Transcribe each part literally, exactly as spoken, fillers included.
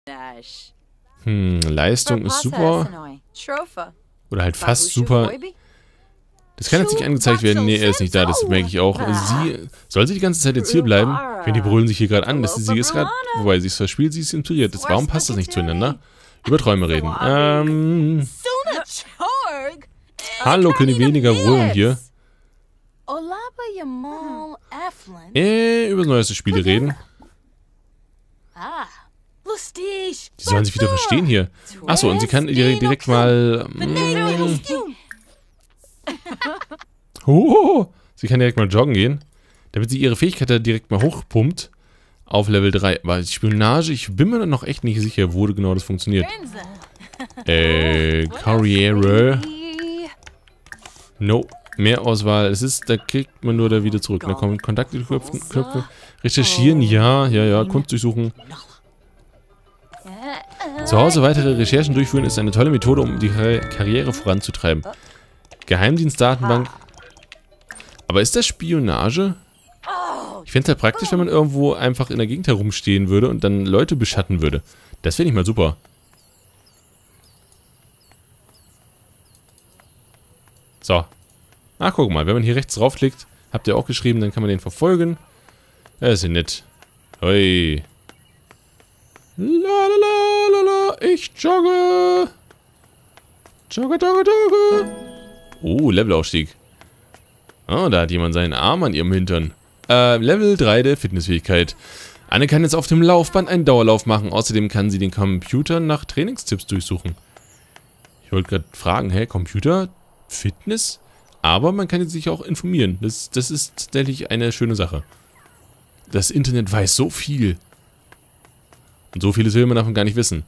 Hm, Leistung ist super. Oder halt fast super. Das kann jetzt nicht angezeigt werden. Nee, er ist nicht da, das merke ich auch. Sie, soll sie die ganze Zeit jetzt hier bleiben? Wenn die brüllen sich hier gerade an. Das ist, sie ist gerade, wobei sie ist verspielt, sie ist inspiriert. Das, warum passt das nicht zueinander? Über Träume reden. Ähm... Hallo, können die weniger brüllen hier? Äh, über das neueste Spiel reden. Die sollen sich wieder verstehen hier. Achso, und sie kann direkt mal... Mm, oh, sie kann direkt mal joggen gehen. Damit sie ihre Fähigkeit da direkt mal hochpumpt. Auf Level drei. Aber Spionage, ich bin mir noch echt nicht sicher, wo genau das funktioniert. Äh, Karriere. No. Mehr Auswahl. Es ist, da kriegt man nur da wieder zurück. Da kommen Kontaktknöpfe. Recherchieren, ja, ja, ja. Kunst durchsuchen. Zu Hause weitere Recherchen durchführen ist eine tolle Methode, um die Karriere voranzutreiben. Geheimdienstdatenbank. Aber ist das Spionage? Ich fände es halt praktisch, wenn man irgendwo einfach in der Gegend herumstehen würde und dann Leute beschatten würde. Das finde ich mal super. So. Ach, guck mal, wenn man hier rechts draufklickt, habt ihr auch geschrieben, dann kann man den verfolgen. Das ist ja nett. Hoi. Lalalala, ich jogge. Jogge, jogge, jogge. Oh, Levelaufstieg. Oh, da hat jemand seinen Arm an ihrem Hintern. Äh, Level drei der Fitnessfähigkeit. Anne kann jetzt auf dem Laufband einen Dauerlauf machen. Außerdem kann sie den Computer nach Trainingstipps durchsuchen. Ich wollte gerade fragen, hä, Computer? Fitness? Aber man kann sich auch informieren. Das, das ist tatsächlich eine schöne Sache. Das Internet weiß so viel. Und so vieles will man davon gar nicht wissen.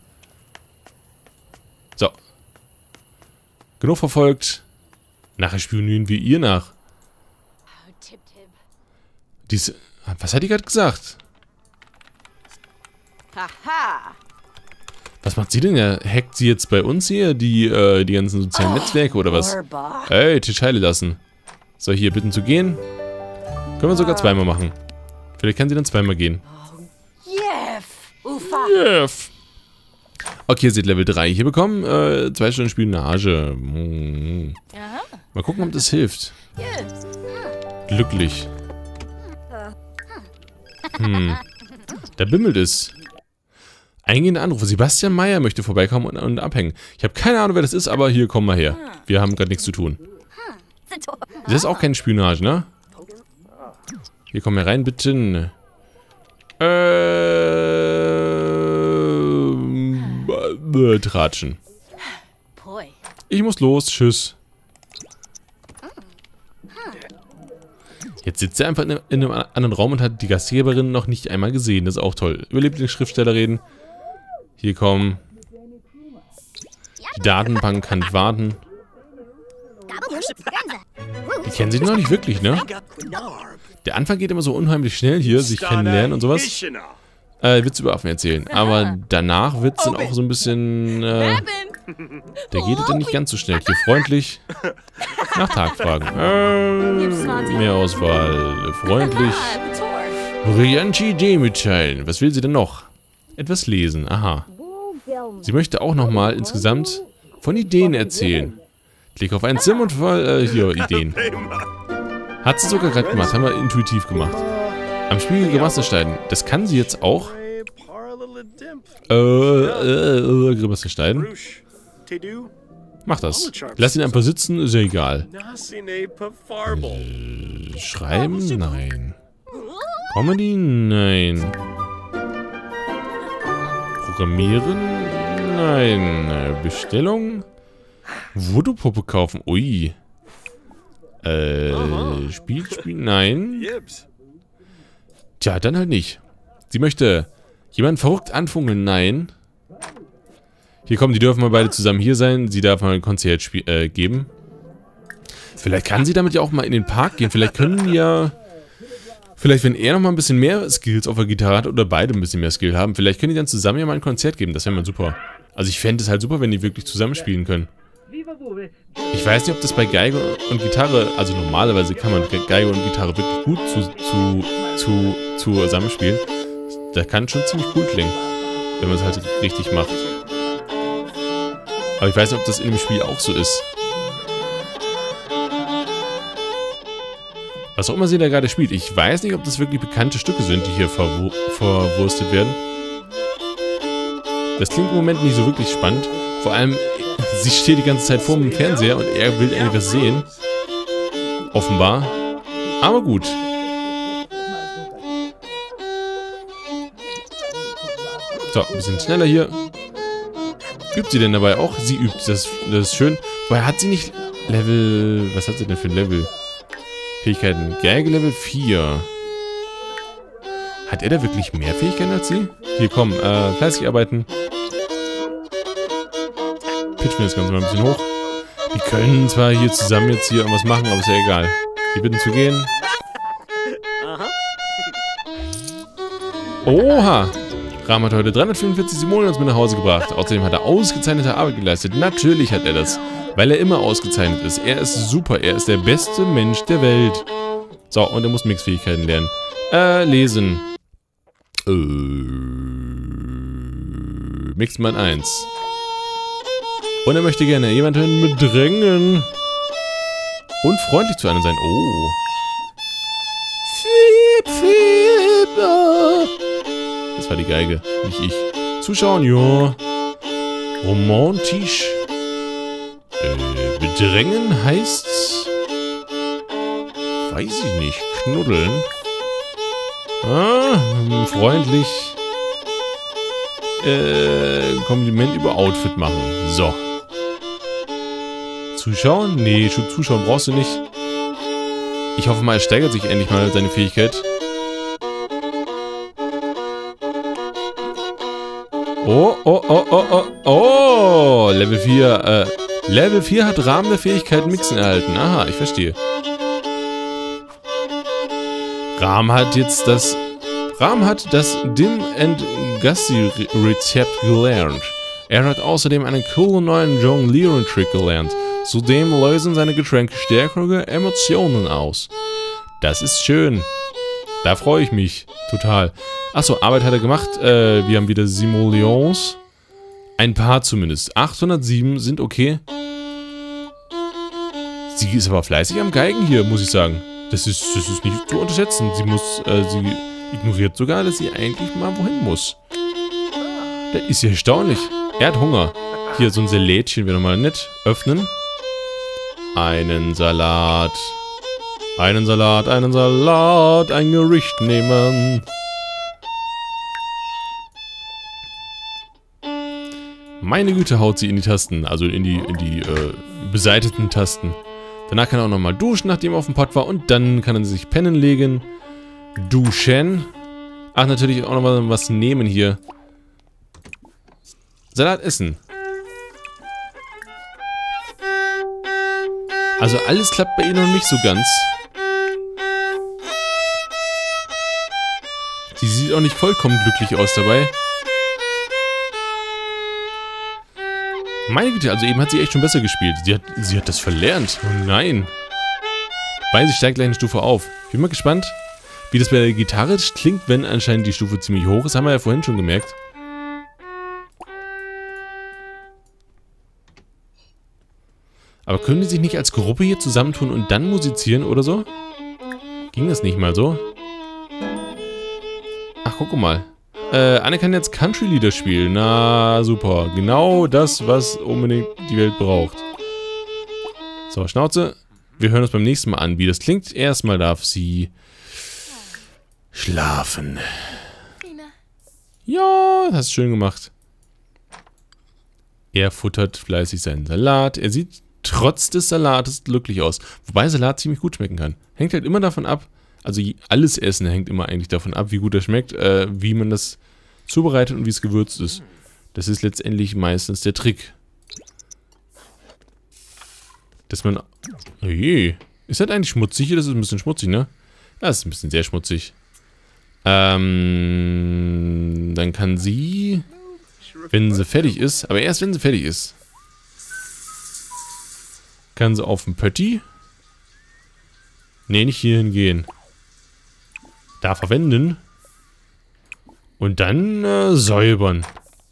So. Genug verfolgt. Nachher spionieren wir ihr nach. Dies, was hat die gerade gesagt? Was macht sie denn? Ja, hackt sie jetzt bei uns hier die, äh, die ganzen sozialen Netzwerke oder was? Ey, Tisch heile lassen. So, hier bitten zu gehen. Können wir sogar zweimal machen. Vielleicht kann sie dann zweimal gehen. Jeff. Okay, sie hat Level drei hier bekommen. Äh, zwei Stunden Spionage. Hm. Mal gucken, ob das hilft. Glücklich. Hm. Da bimmelt es. Eingehende Anrufe. Sebastian Meyer möchte vorbeikommen und, und abhängen. Ich habe keine Ahnung, wer das ist, aber hier, komm mal her. Wir haben gerade nichts zu tun. Das ist auch keine Spionage, ne? Hier, komm mal rein, bitte. Äh, Tratschen. Ich muss los. Tschüss. Jetzt sitzt er einfach in einem anderen Raum und hat die Gastgeberin noch nicht einmal gesehen. Das ist auch toll. Über Lieblingsschriftsteller reden. Hier kommen. Die Datenbank kann warten. Die kennen sich noch nicht wirklich, ne? Der Anfang geht immer so unheimlich schnell hier, sich kennenlernen und sowas. Äh, Witze über Affen erzählen. Aber danach wird es dann auch so ein bisschen... Äh, der geht dann nicht ganz so schnell. Hier freundlich. Nach Tag fragen. Äh, mehr Auswahl. Freundlich. Brillante Idee mitteilen. Was will sie denn noch? Etwas lesen. Aha. Sie möchte auch nochmal insgesamt von Ideen erzählen. Klick auf ein Sim und voll, äh, hier, Ideen. Hat sie sogar gerade gemacht. Haben wir intuitiv gemacht. Am Spiegel Wasserstein. Das kann sie jetzt auch. Äh, äh, äh, Grimasse schneiden. Mach das. Lass ihn einfach sitzen, ist ja egal. Äh, schreiben? Nein. Comedy? Nein. Programmieren? Nein. Bestellung? Voodoo-Puppe kaufen? Ui. Äh, Spiel, Spiel? Nein. Tja, dann halt nicht. Sie möchte jemanden verrückt anfunkeln? Nein. Hier kommen, die dürfen mal beide zusammen hier sein. Sie darf mal ein Konzert äh, geben. Vielleicht kann sie damit ja auch mal in den Park gehen. Vielleicht können ja... Vielleicht, wenn er noch mal ein bisschen mehr Skills auf der Gitarre hat oder beide ein bisschen mehr Skill haben, vielleicht können die dann zusammen ja mal ein Konzert geben. Das wäre mal super. Also ich fände es halt super, wenn die wirklich zusammen spielen können. Ich weiß nicht, ob das bei Geige und Gitarre, also normalerweise kann man Geige und Gitarre wirklich gut zu, zu, zu, zusammenspielen. Das kann schon ziemlich cool klingen. wenn man es halt richtig macht. Aber ich weiß nicht, ob das in dem Spiel auch so ist. Was auch immer sie da gerade spielt. Ich weiß nicht, ob das wirklich bekannte Stücke sind, die hier verwu verwurstet werden. Das klingt im Moment nicht so wirklich spannend. Vor allem, sie steht die ganze Zeit vor dem Fernseher und er will eigentlich was sehen. Offenbar. Aber gut. So, ein bisschen schneller hier. Übt sie denn dabei auch? Sie übt, das, das ist schön. Woher hat sie nicht Level... Was hat sie denn für ein Level? Fähigkeiten. Geige Level vier. Hat er da wirklich mehr Fähigkeiten als sie? Hier, komm, äh, fleißig arbeiten. Pitchen wir das Ganze mal ein bisschen hoch. Die können zwar hier zusammen jetzt hier irgendwas machen, aber ist ja egal. Die bitten zu gehen. Oha! Ram hat heute dreihundertfünfundvierzig Simoleons mit nach Hause gebracht. Außerdem hat er ausgezeichnete Arbeit geleistet. Natürlich hat er das. Weil er immer ausgezeichnet ist. Er ist super. Er ist der beste Mensch der Welt. So, und er muss Mixfähigkeiten lernen. Äh, lesen. Äh, Mixman eins. Und er möchte gerne jemanden bedrängen. Und freundlich zu einem sein. Oh. Das war die Geige, nicht ich. Zuschauen, ja. Romantisch. Äh, bedrängen heißt... Weiß ich nicht. Knuddeln. Ah, freundlich. Äh, Kompliment über Outfit machen. So. Zuschauen? Nee, schon zuschauen brauchst du nicht. Ich hoffe mal, er steigert sich endlich mal seine Fähigkeit. Oh, oh, oh, oh, oh, oh, Level vier, äh, Level vier hat Rahmen der Fähigkeit Mixen erhalten. Aha, ich verstehe. Ram hat jetzt das, Ram hat das Dim and Gusty Rezept gelernt. Er hat außerdem einen coolen neuen Jonglieren-Trick gelernt. Zudem lösen seine Getränke stärkere Emotionen aus. Das ist schön. Da freue ich mich. Total. Achso, Arbeit hat er gemacht. Äh, wir haben wieder Simoleons. Ein paar zumindest. achthundertsieben sind okay. Sie ist aber fleißig am Geigen hier, muss ich sagen. Das ist, das ist nicht zu unterschätzen. Sie muss, äh, sie ignoriert sogar, dass sie eigentlich mal wohin muss. Das ist ja erstaunlich. Er hat Hunger. Hier, so ein Salätchen wäre nochmal nett. Öffnen. Einen Salat. Einen Salat, einen Salat, ein Gericht nehmen. Meine Güte, haut sie in die Tasten, also in die, in die äh, beseiteten Tasten. Danach kann er auch nochmal duschen, nachdem er auf dem Pott war. Und dann kann er sich pennen legen. Duschen. Ach, natürlich auch nochmal was nehmen hier. Salat essen. Also alles klappt bei ihr noch nicht so ganz. Sie sieht auch nicht vollkommen glücklich aus dabei. Meine Güte, also eben hat sie echt schon besser gespielt. Sie hat, sie hat das verlernt. Oh nein. Weil sie steigt gleich eine Stufe auf. Ich bin mal gespannt, wie das bei der Gitarre klingt, wenn anscheinend die Stufe ziemlich hoch ist. Haben wir ja vorhin schon gemerkt. Aber können die sich nicht als Gruppe hier zusammentun und dann musizieren oder so? Ging das nicht mal so? Ach, guck mal. Äh, Anne kann jetzt Country-Lieder spielen. Na, super. Genau das, was unbedingt die Welt braucht. So, Schnauze. Wir hören uns beim nächsten Mal an, wie das klingt. Erstmal darf sie schlafen. Ja, das hast du schön gemacht. Er futtert fleißig seinen Salat. Er sieht trotz des Salates glücklich aus. Wobei Salat ziemlich gut schmecken kann. Hängt halt immer davon ab, also alles Essen hängt immer eigentlich davon ab, wie gut er schmeckt, äh, wie man das zubereitet und wie es gewürzt ist. Das ist letztendlich meistens der Trick. Dass man... Oh je. Ist das eigentlich schmutzig hier? Das ist ein bisschen schmutzig, ne? Ja, das ist ein bisschen sehr schmutzig. Ähm... Dann kann sie... Wenn sie fertig ist, aber erst wenn sie fertig ist, kann sie auf den Pötti. Ne, nicht hierhin gehen. Da verwenden. Und dann äh, säubern.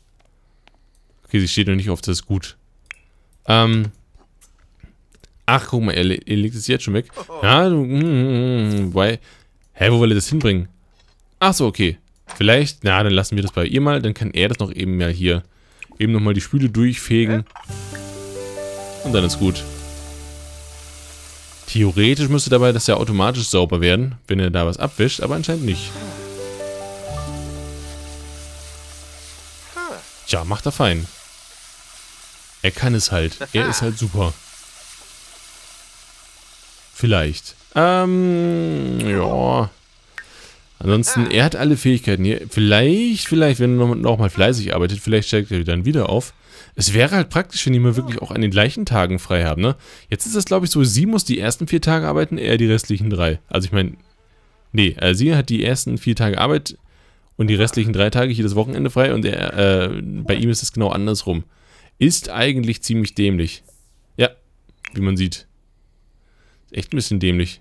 Okay, sie steht noch nicht auf, das ist gut. Ähm. Ach, guck mal, er, er legt es jetzt schon weg. Ja, du, mm, mm, why? Hä, wo will er das hinbringen? Ach so, okay. Vielleicht, na, dann lassen wir das bei ihr mal. Dann kann er das noch eben mal hier, eben nochmal die Spüle durchfegen. Und dann ist gut. Theoretisch müsste dabei das ja automatisch sauber werden, wenn er da was abwischt, aber anscheinend nicht. Tja, macht er fein. Er kann es halt. Er ist halt super. Vielleicht. Ähm, ja. Ansonsten, er hat alle Fähigkeiten hier. Vielleicht, vielleicht, wenn er noch, noch mal fleißig arbeitet, vielleicht steigt er dann wieder auf. Es wäre halt praktisch, wenn die mal wirklich auch an den gleichen Tagen frei haben, ne? Jetzt ist das, glaube ich, so, sie muss die ersten vier Tage arbeiten, er die restlichen drei. Also ich meine, nee, äh, sie hat die ersten vier Tage Arbeit und die restlichen drei Tage hier das Wochenende frei und er, äh, bei ihm ist es genau andersrum. Ist eigentlich ziemlich dämlich. Ja, wie man sieht. Ist echt ein bisschen dämlich.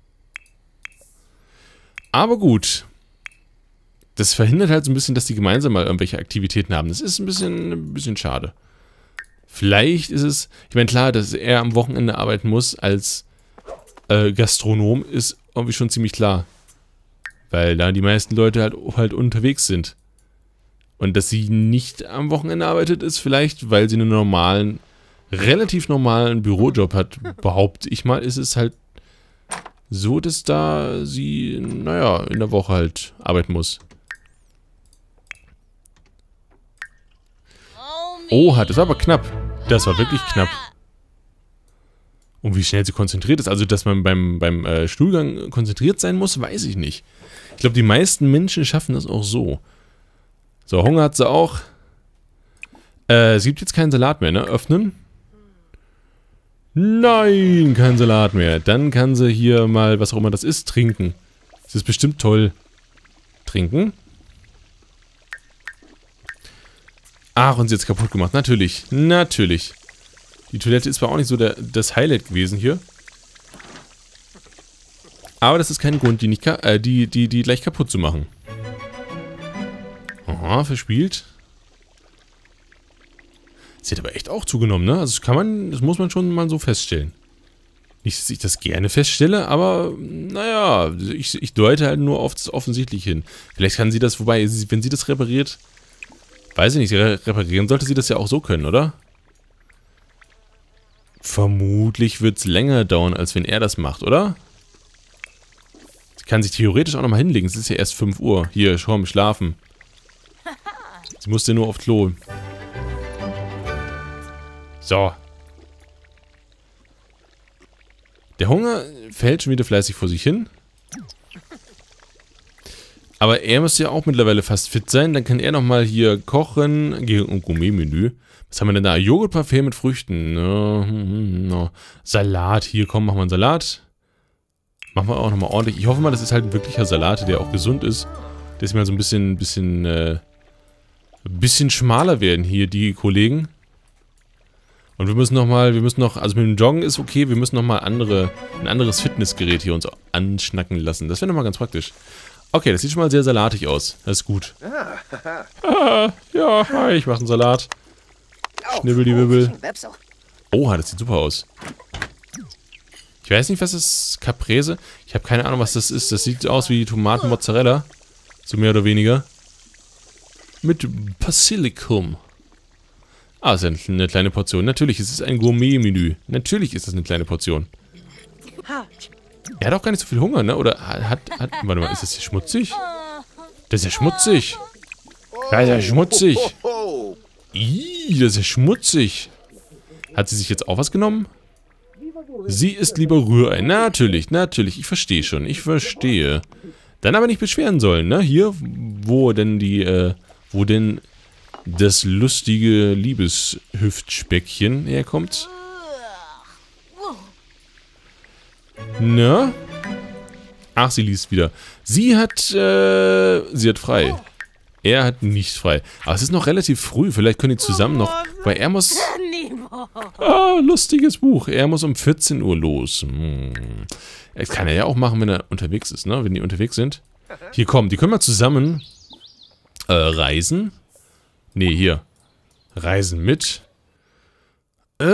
Aber gut. Das verhindert halt so ein bisschen, dass die gemeinsam mal irgendwelche Aktivitäten haben. Das ist ein bisschen, ein bisschen schade. Vielleicht ist es, ich meine klar, dass er am Wochenende arbeiten muss als äh, Gastronom, ist irgendwie schon ziemlich klar. Weil da die meisten Leute halt, halt unterwegs sind. Und dass sie nicht am Wochenende arbeitet, ist vielleicht, weil sie einen normalen, relativ normalen Bürojob hat, behaupte ich mal, ist es halt so, dass da sie, naja, in der Woche halt arbeiten muss. Oha, das war aber knapp. Das war wirklich knapp. Und wie schnell sie konzentriert ist. Also, dass man beim, beim äh, Stuhlgang konzentriert sein muss, weiß ich nicht. Ich glaube, die meisten Menschen schaffen das auch so. So, Hunger hat sie auch. Äh, es gibt jetzt keinen Salat mehr, ne? Öffnen. Nein, kein Salat mehr. Dann kann sie hier mal, was auch immer das ist, trinken. Das ist bestimmt toll. Trinken. Ach, und sie hat es kaputt gemacht. Natürlich. Natürlich. Die Toilette ist zwar auch nicht so der, das Highlight gewesen hier. Aber das ist kein Grund, die, nicht, äh, die, die, die gleich kaputt zu machen. Aha, verspielt. Sie hat aber echt auch zugenommen, ne? Also das kann man, das muss man schon mal so feststellen. Nicht, dass ich das gerne feststelle, aber naja, ich, ich deute halt nur auf das Offensichtliche hin. Vielleicht kann sie das, wobei, wenn sie das repariert, weiß ich nicht, reparieren sollte sie das ja auch so können, oder? Vermutlich wird es länger dauern, als wenn er das macht, oder? Sie kann sich theoretisch auch nochmal hinlegen, es ist ja erst fünf Uhr. Hier, komm, schlafen. Sie musste nur auf Klo. So. Der Hunger fällt schon wieder fleißig vor sich hin. Aber er müsste ja auch mittlerweile fast fit sein. Dann kann er nochmal hier kochen. Und Gourmet-Menü. Was haben wir denn da? Joghurtparfait mit Früchten. No, no. Salat. Hier, komm, machen wir einen Salat. Machen wir auch nochmal ordentlich. Ich hoffe mal, das ist halt ein wirklicher Salat, der auch gesund ist. Der ist mal so ein bisschen, bisschen, äh, bisschen schmaler werden hier, die Kollegen. Und wir müssen nochmal, wir müssen noch, also mit dem Joggen ist okay, wir müssen nochmal andere, ein anderes Fitnessgerät hier uns anschnacken lassen. Das wäre nochmal ganz praktisch. Okay, das sieht schon mal sehr salatig aus. Das ist gut. Ah, ja, hi, ich mache einen Salat. Schnibbel die Wibbel. Oha, das sieht super aus. Ich weiß nicht, was das ist. Caprese? Ich habe keine Ahnung, was das ist. Das sieht aus wie Tomaten-Mozzarella. So mehr oder weniger. Mit Basilikum. Ah, das ist eine kleine Portion. Natürlich, es ist ein Gourmet-Menü. Natürlich ist das eine kleine Portion. Er hat auch gar nicht so viel Hunger, ne? Oder hat, hat... Warte mal, ist das hier schmutzig? Das ist ja schmutzig. Das ist ja schmutzig. Ih, das ist ja schmutzig. Hat sie sich jetzt auch was genommen? Sie isst lieber Rührei. Natürlich, natürlich. Ich verstehe schon. Ich verstehe. Dann aber nicht beschweren sollen, ne? Hier, wo denn die, äh, wo denn das lustige Liebeshüftspeckchen herkommt. Na? Ach, sie liest wieder. Sie hat, äh, sie hat frei. Er hat nicht frei. Aber es ist noch relativ früh. Vielleicht können die zusammen noch, weil er muss... Ah, lustiges Buch. Er muss um vierzehn Uhr los. Hm. Das kann er ja auch machen, wenn er unterwegs ist, ne? Wenn die unterwegs sind. Hier, komm, die können wir zusammen äh, reisen. Nee, hier. Reisen mit. Äh,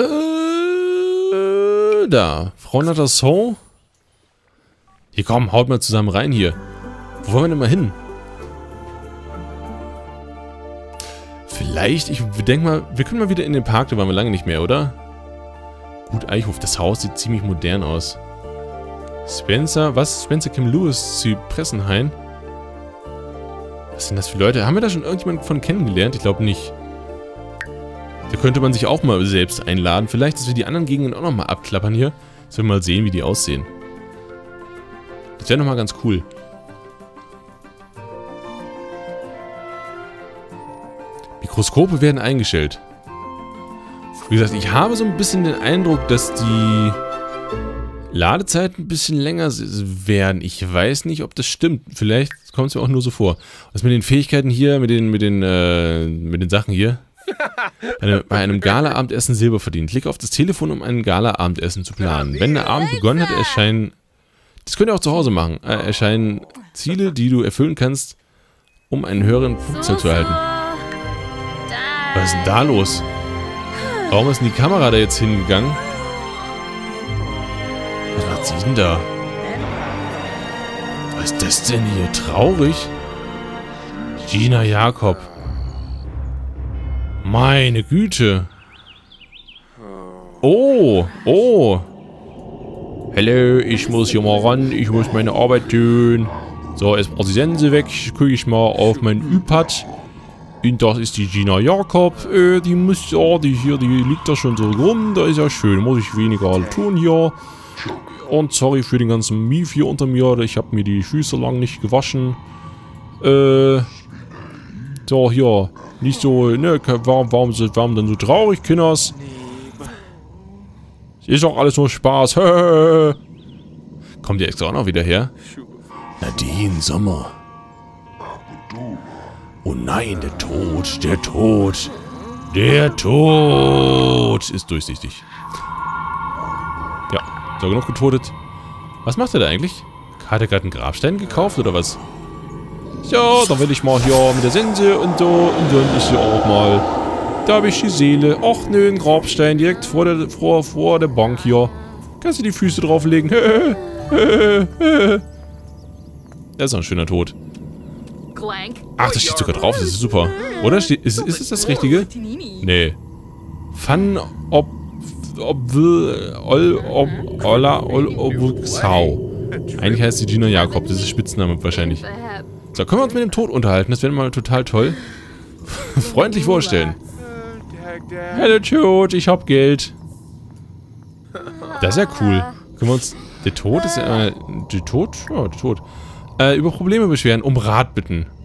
da. Frau Natasson. Hier, komm, haut mal zusammen rein hier. Wo wollen wir denn mal hin? Vielleicht, ich denke mal, wir können mal wieder in den Park, da waren wir lange nicht mehr, oder? Gut, Eichhof, das Haus sieht ziemlich modern aus. Spencer, was? Spencer Kim Lewis, Zypressenhain? Was sind das für Leute? Haben wir da schon irgendjemanden von kennengelernt? Ich glaube nicht. Da könnte man sich auch mal selbst einladen. Vielleicht, dass wir die anderen Gegenden auch nochmal abklappern hier. Dass wir mal sehen, wie die aussehen. Das wäre nochmal ganz cool. Mikroskope werden eingestellt. Wie gesagt, ich habe so ein bisschen den Eindruck, dass die Ladezeiten ein bisschen länger werden. Ich weiß nicht, ob das stimmt. Vielleicht kommt es mir auch nur so vor. Das mit den Fähigkeiten hier, mit den, mit den, äh, mit den Sachen hier. Eine, bei einem Gala-Abendessen Silber verdient. Klick auf das Telefon, um ein Gala-Abendessen zu planen. Wenn der Abend begonnen hat, erscheinen... Das könnt ihr auch zu Hause machen. Äh, erscheinen Ziele, die du erfüllen kannst, um einen höheren Punktzahl zu erhalten. Was ist denn da los? Warum ist denn die Kamera da jetzt hingegangen? Was macht sie denn da? Was ist das denn hier? Traurig? Gina Jakob. Meine Güte. Oh, oh. Hallo, ich muss hier mal ran. Ich muss meine Arbeit tun. So, erstmal die Sense weg. Gucke ich mal auf mein iPad. Und das ist die Gina Jakob. Äh, die muss ja, die hier, die liegt da schon so rum. Da ist ja schön. Muss ich weniger tun hier. Und sorry für den ganzen Mief hier unter mir. Ich habe mir die Füße lang nicht gewaschen. Äh. So, hier. Nicht so, ne, warum, warum, warum denn so traurig, Kinders? Ist doch alles nur Spaß. Kommt ihr extra auch noch wieder her? Nadine Sommer. Oh nein, der Tod, der Tod. Der Tod ist durchsichtig. Ja, so genug getotet. Was macht er da eigentlich? Hat er gerade einen Grabstein gekauft oder was? Ja, da will ich mal hier mit der Sense und so. Und dann ist sie auch mal. Da habe ich die Seele. Och nö, ein Grabstein direkt vor der, vor, vor der Bank hier. Kannst du die Füße drauflegen? Das ist ein schöner Tod. Ach, das steht sogar drauf. Das ist super. Oder? Ist, ist es das Richtige? Nee. Fan ob... ob... ol... ob... ola... ol... ob... sau. Eigentlich heißt sie Gina Jakob. Das ist Spitzname wahrscheinlich. So, können wir uns mit dem Tod unterhalten? Das wäre mal total toll. Freundlich vorstellen. Hallo Tod, ich hab Geld. Das ist ja cool. Können wir uns... Der Tod ist ja... Äh, der Tod? Ja, der Tod. Äh, über Probleme beschweren, um Rat bitten.